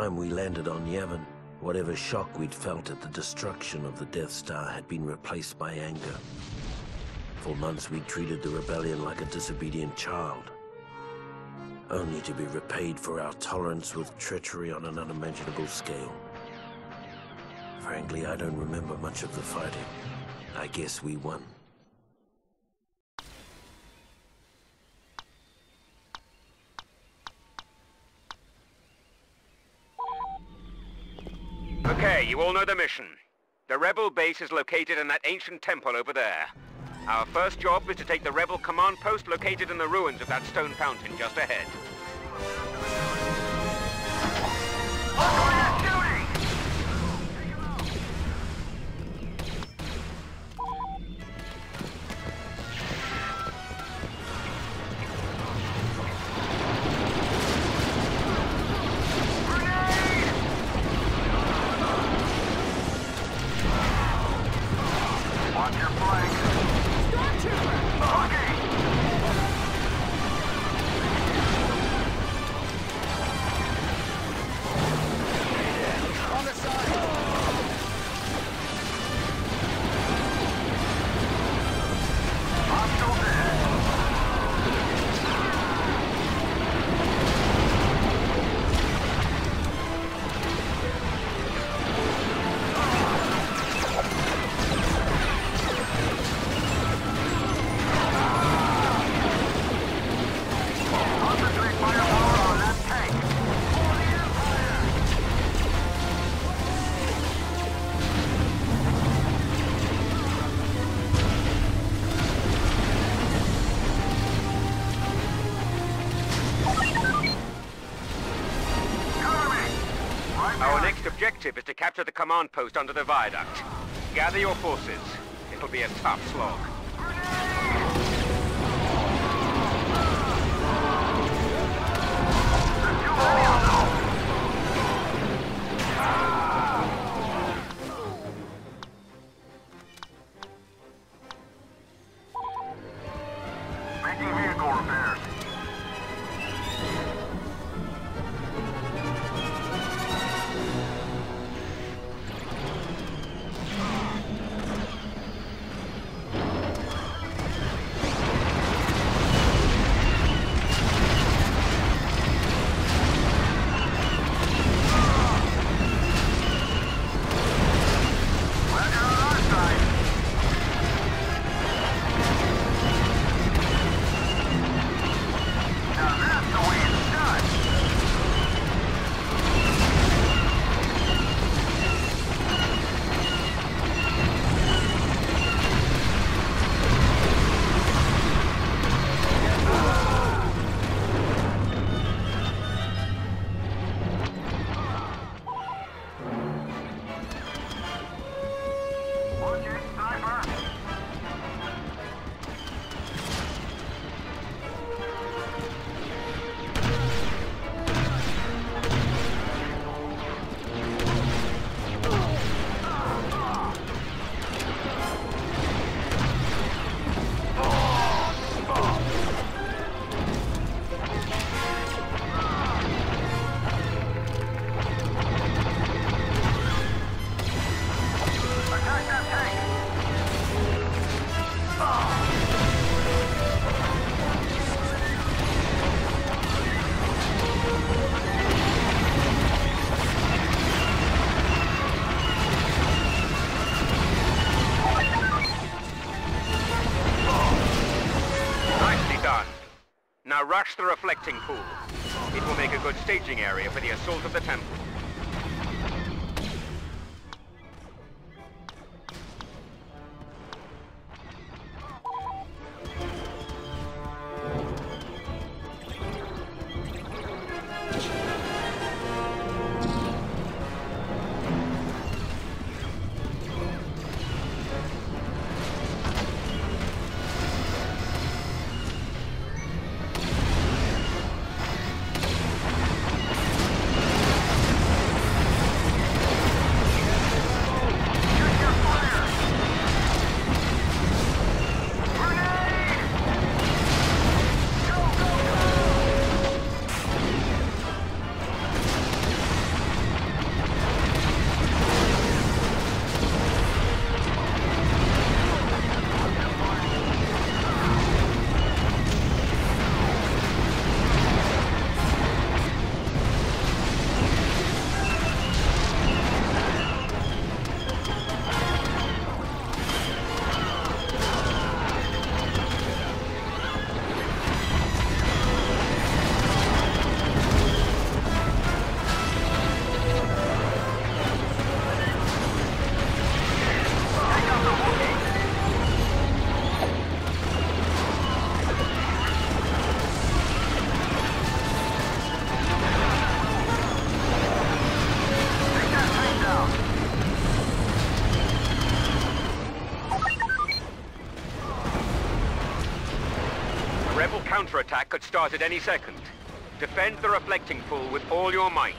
time we landed on Yavin, whatever shock we'd felt at the destruction of the Death Star had been replaced by anger. For months we'd treated the rebellion like a disobedient child, only to be repaid for our tolerance with treachery on an unimaginable scale. Frankly, I don't remember much of the fighting. I guess we won. Okay, you all know the mission. The Rebel base is located in that ancient temple over there. Our first job is to take the Rebel command post located in the ruins of that stone fountain just ahead. Objective is to capture the command post under the viaduct. Gather your forces. It'll be a tough slog. Making vehicle repairs. Now rush the reflecting pool. It will make a good staging area for the assault of the temple. counterattack could start at any second. Defend the reflecting pool with all your might.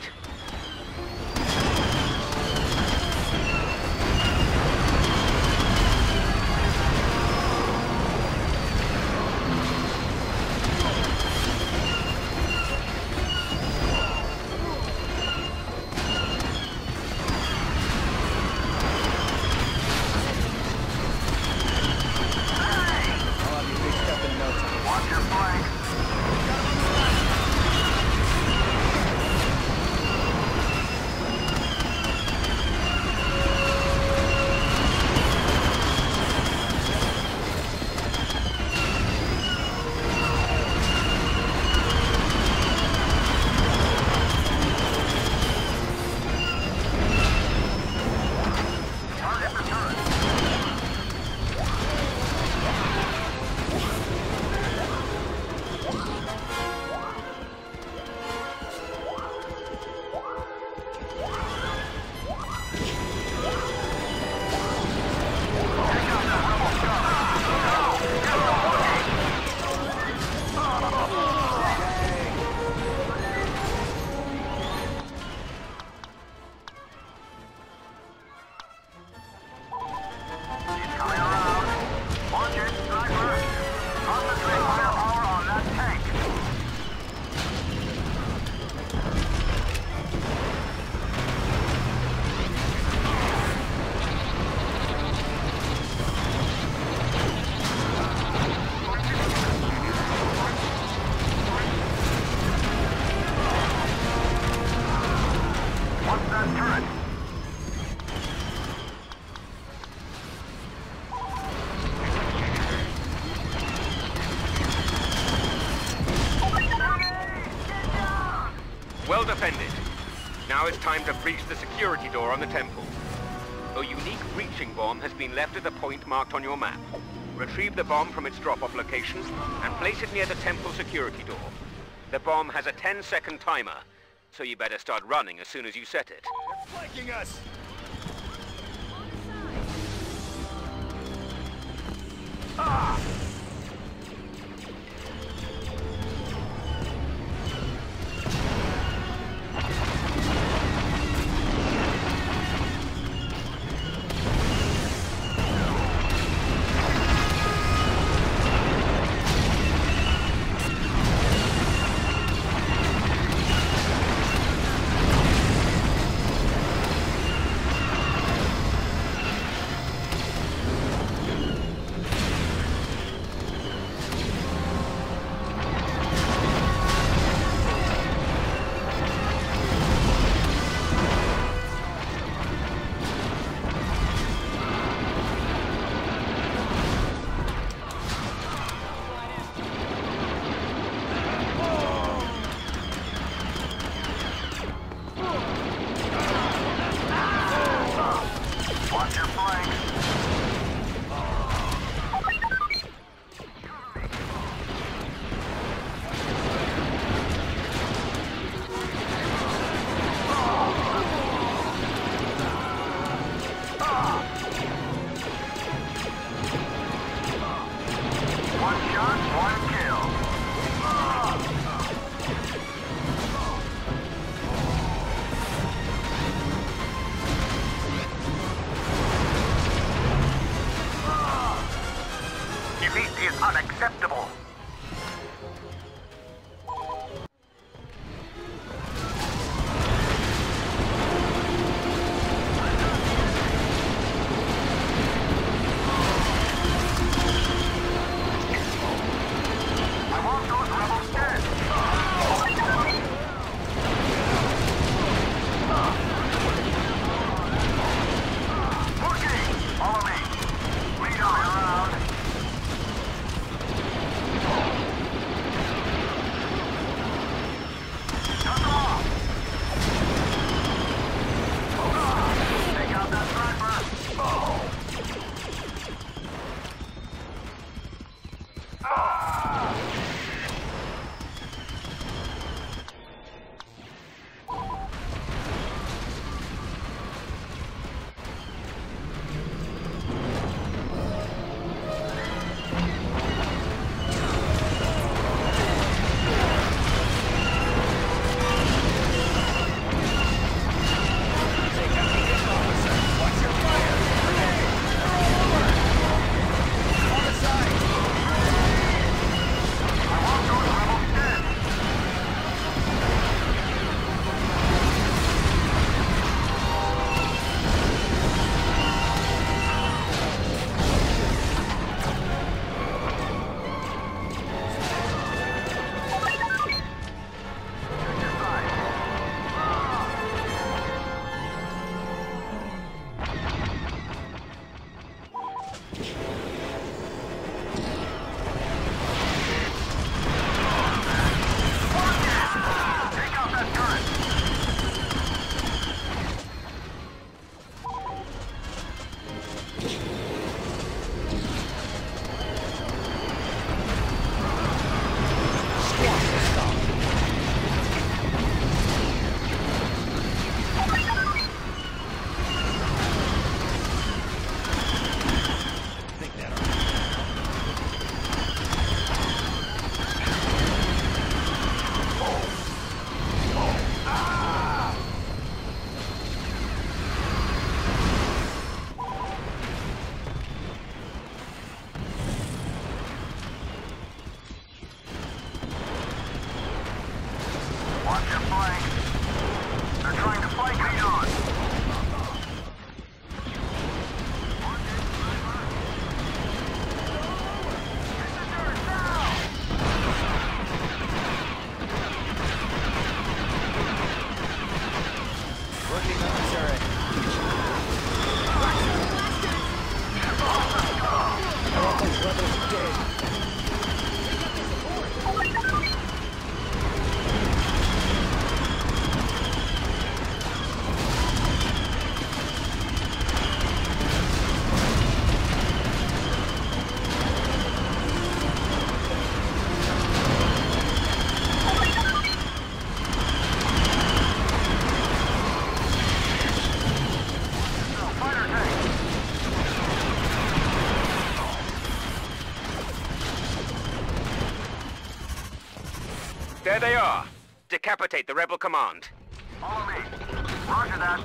Well defended. Now it's time to breach the security door on the temple. A unique breaching bomb has been left at the point marked on your map. Retrieve the bomb from its drop-off location and place it near the temple security door. The bomb has a 10-second timer, so you better start running as soon as you set it. They're flanking us! Ah! Unacceptable. There they are. Decapitate the rebel command. Follow me. Roger that.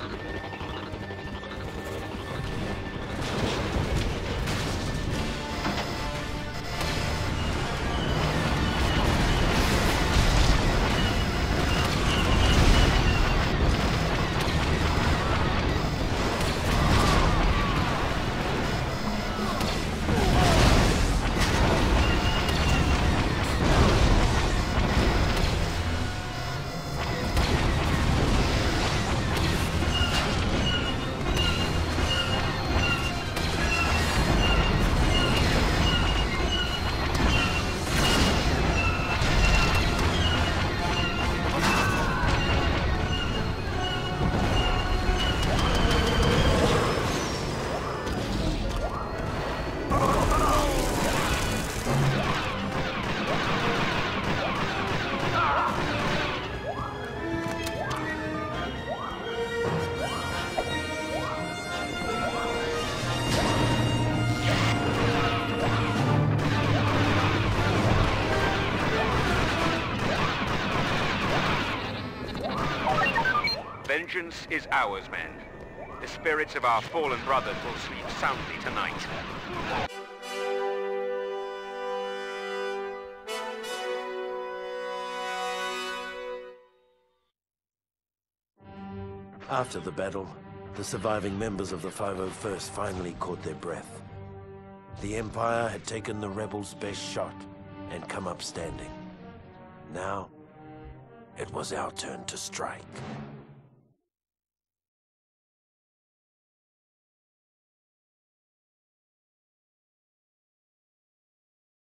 Vengeance is ours, men. The spirits of our fallen brothers will sleep soundly tonight. After the battle, the surviving members of the 501st finally caught their breath. The Empire had taken the rebels' best shot and come up standing. Now, it was our turn to strike.